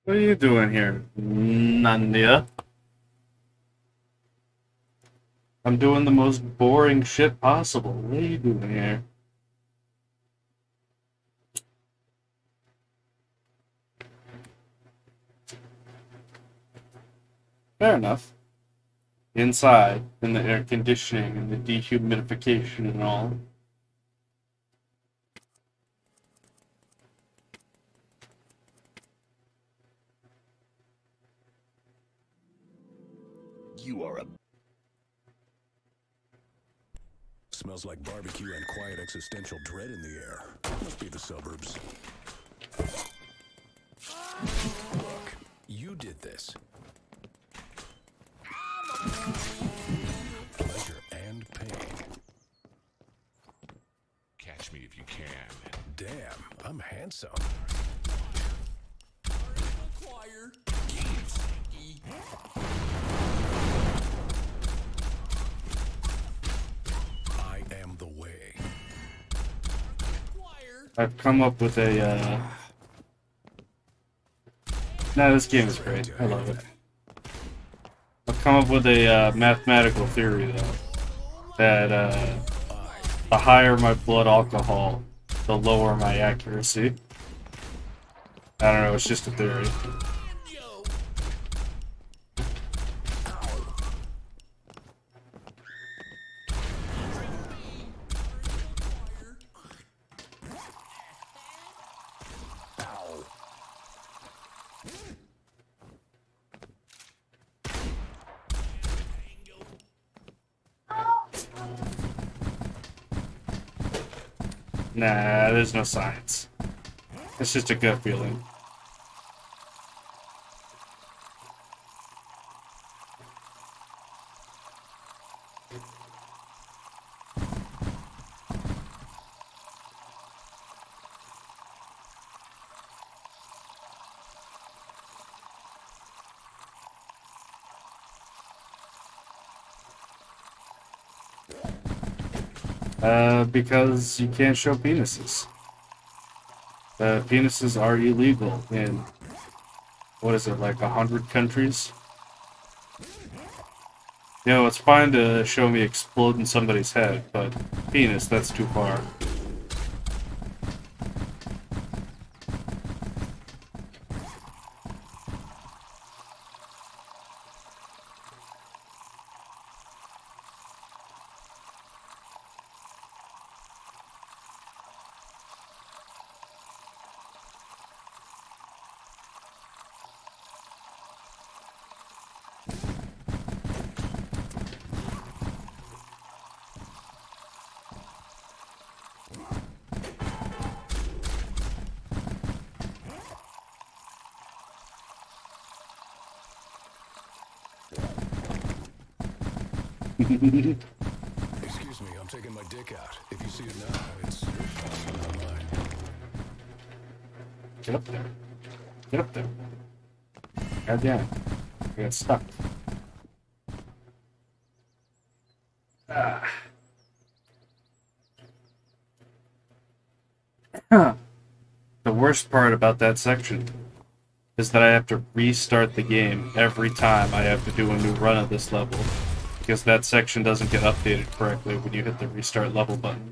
What are you doing here, Nandia? I'm doing the most boring shit possible. What are you doing here? Fair enough. Inside, in the air conditioning and the dehumidification and all. You are a... Smells like barbecue and quiet existential dread in the air. Must be the suburbs. Look, you did this. Pleasure and pain. Catch me if you can. Damn, I'm handsome. Choir. I am the way. Choir. I've come up with a, Nah, this game is great. I love it. I've come up with a mathematical theory, though, that the higher my blood alcohol, the lower my accuracy. I don't know, it's just a theory. Yo. Nah, there's no science. It's just a gut feeling. Because you can't show penises. Penises are illegal in, what is it, like 100 countries? You know, it's fine to show me exploding somebody's head, but penis, that's too far. Excuse me, I'm taking my dick out. If you see it now, it's your fault, not mine. Get up there. Get up there. God damn. I got stuck. Ah. The worst part about that section is that I have to restart the game every time I have to do a new run of this level, because that section doesn't get updated correctly when you hit the restart level button.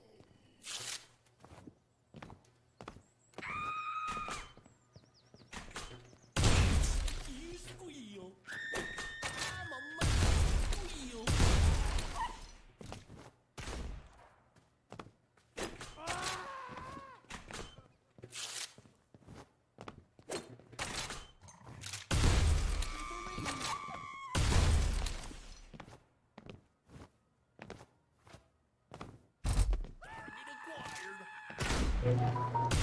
You squeal. I'm a mother squeal. Target acquired.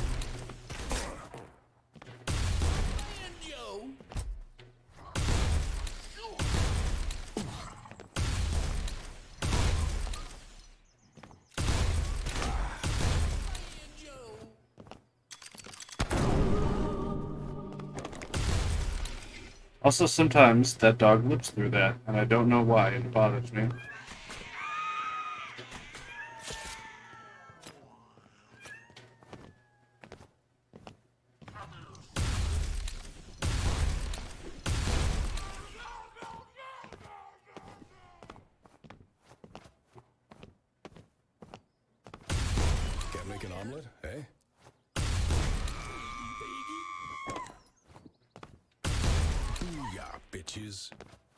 Banjo. Banjo. Also, sometimes that dog lives through that, and I don't know why. It bothers me. omelet, eh? Booyah, bitches.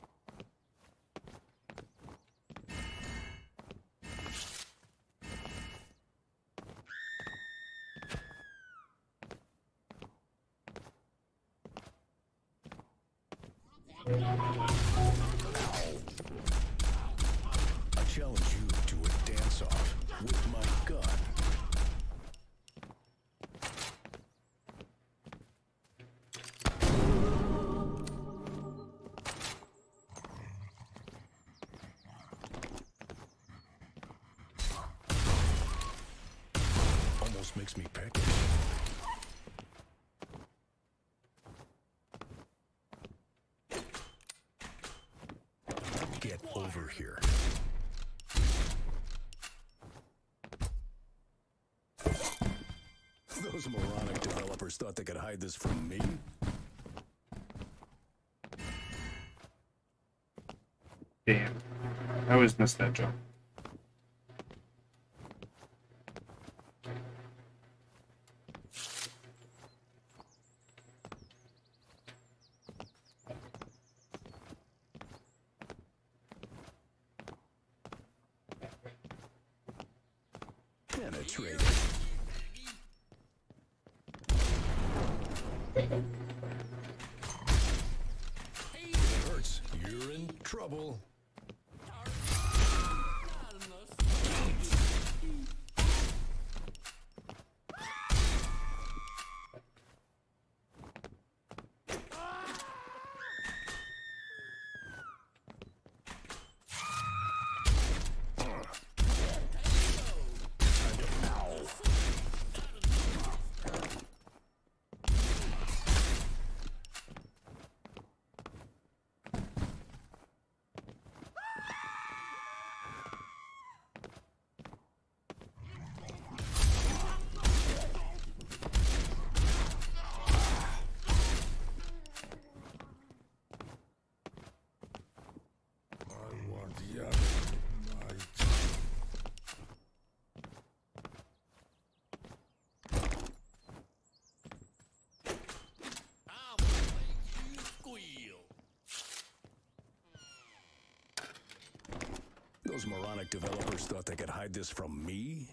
I challenge you to a dance-off with my gun. Almost makes me peckish. Get over here. Those moronic developers thought they could hide this from me? Damn. I always miss that jump. Penetrated. It hurts. You're in trouble. Those moronic developers thought they could hide this from me?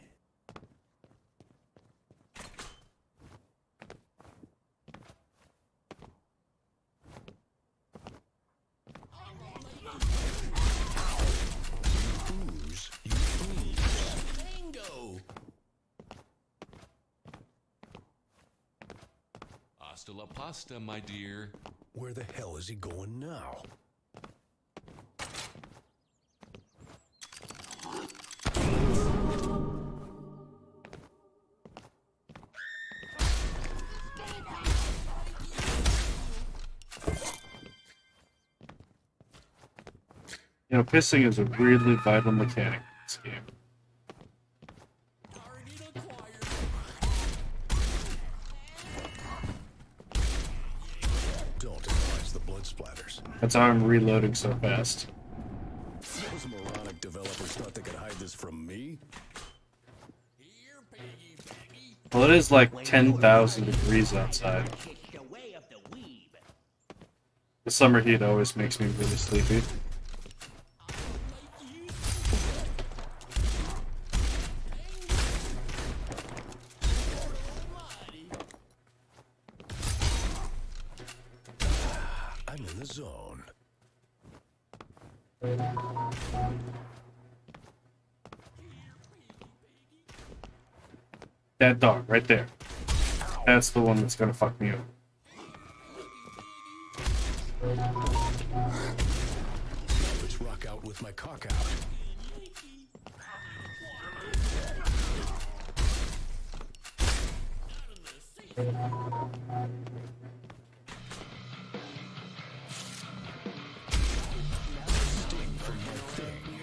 You ooze. Bingo! Hasta la pasta, my dear. Where the hell is he going now? You know, pissing is a really vital mechanic in this game. Target acquired. Don't analyze the blood splatters. That's how I'm reloading so fast. Those moronic developers thought they could hide this from me? Here, piggy, piggy. Well, it is like 10,000 degrees outside. The summer heat always makes me really sleepy. I'm in the zone. That dog right there. That's the one that's gonna fuck me up. Let's rock out with my cock out. Sting from my thing.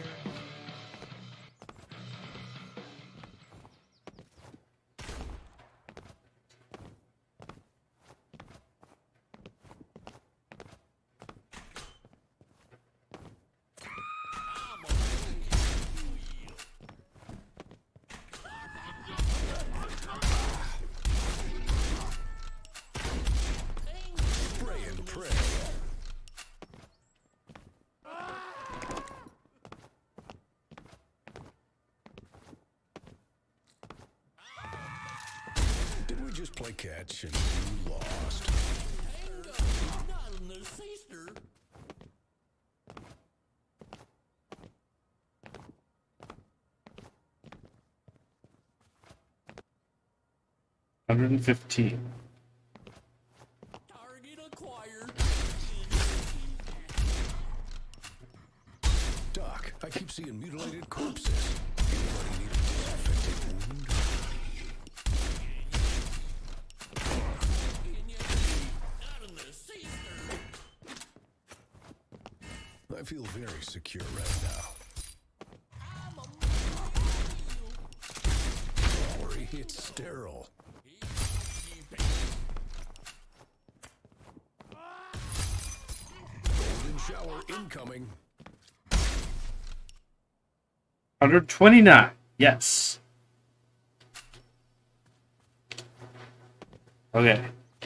just play catch and you lost. Tango, not in the sister. $115. Target acquired. Doc, I keep seeing mutilated corpses. Anybody need a disinfectant wound? Not in the sister. I feel very secure right now. I'm a Don't worry, it's sterile. Golden shower incoming. 129. Yes. Okay.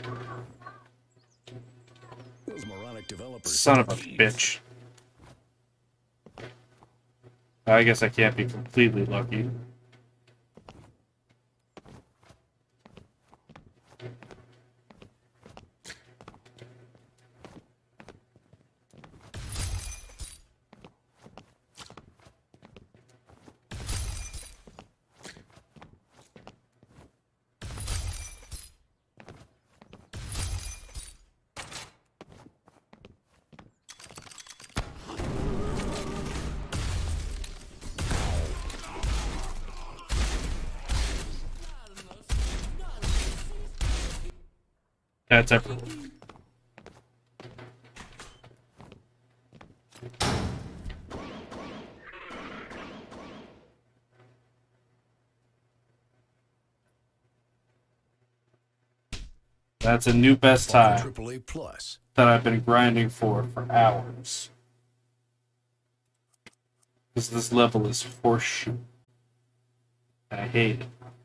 Those moronic developers. Son of a bitch. I guess I can't be completely lucky. That's everyone. That's a new best time AAA plus. that I've been grinding for hours. Because this level is horseshit. I hate it.